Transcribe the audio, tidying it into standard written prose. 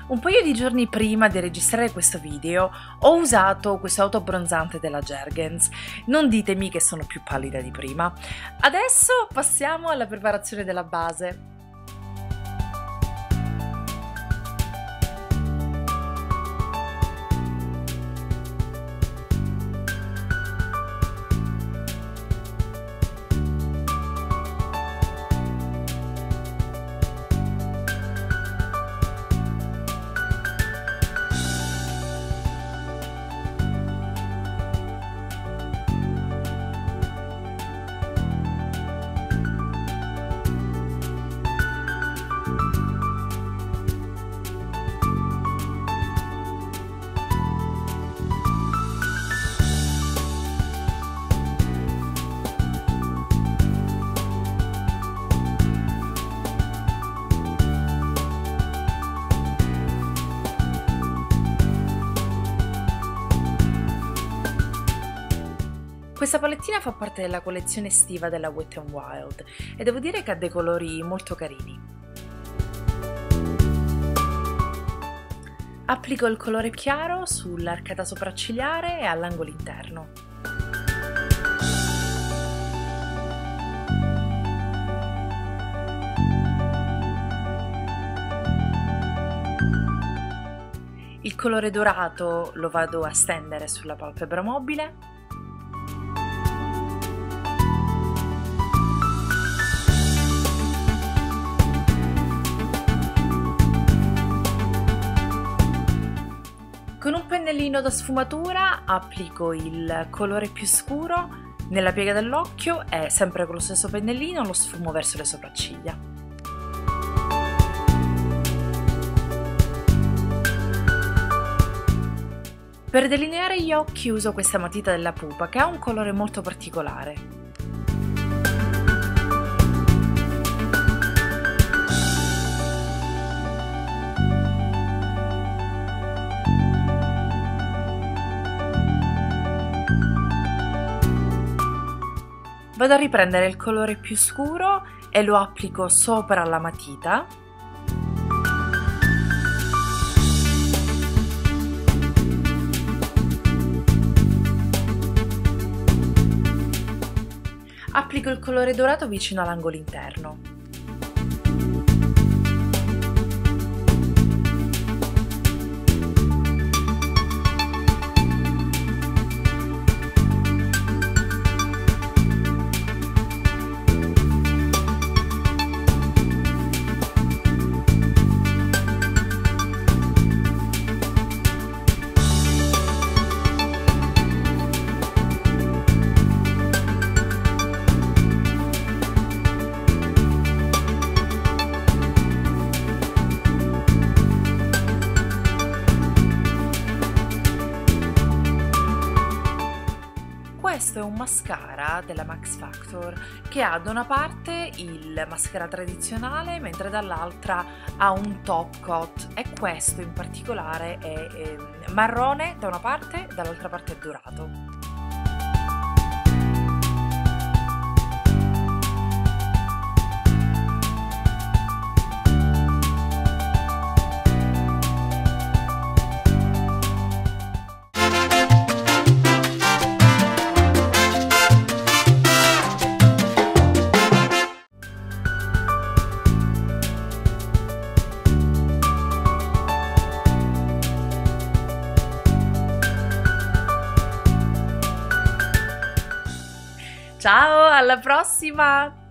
Un paio di giorni prima di registrare questo video ho usato questo autobronzante della Jergens. Non ditemi che sono più pallida di prima. Adesso passiamo alla preparazione della base. Questa palettina fa parte della collezione estiva della Wet n Wild e devo dire che ha dei colori molto carini. Applico il colore chiaro sull'arcata sopraccigliare e all'angolo interno. Il colore dorato lo vado a stendere sulla palpebra mobile. Con un pennellino da sfumatura applico il colore più scuro nella piega dell'occhio e sempre con lo stesso pennellino lo sfumo verso le sopracciglia. Per delineare gli occhi uso questa matita della Pupa che ha un colore molto particolare. Vado a riprendere il colore più scuro e lo applico sopra la matita. Applico il colore dorato vicino all'angolo interno. Questo è un mascara della Max Factor che ha da una parte il mascara tradizionale mentre dall'altra ha un top coat e questo in particolare è marrone da una parte e dall'altra parte è dorato. Ciao, alla prossima!